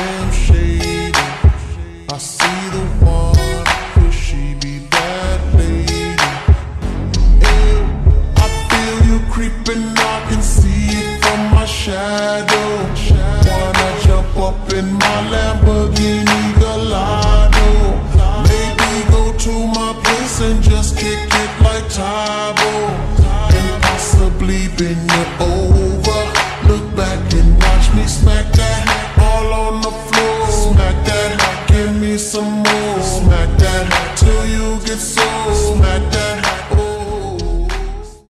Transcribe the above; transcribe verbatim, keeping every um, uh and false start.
damn shady. I see the one, could she be that lady? Ew, I feel you creeping, I can see it from my shadow. Wanna jump up in my Lamborghini Gallardo? Maybe go to my place and just kick it like Tybo, and possibly bend your old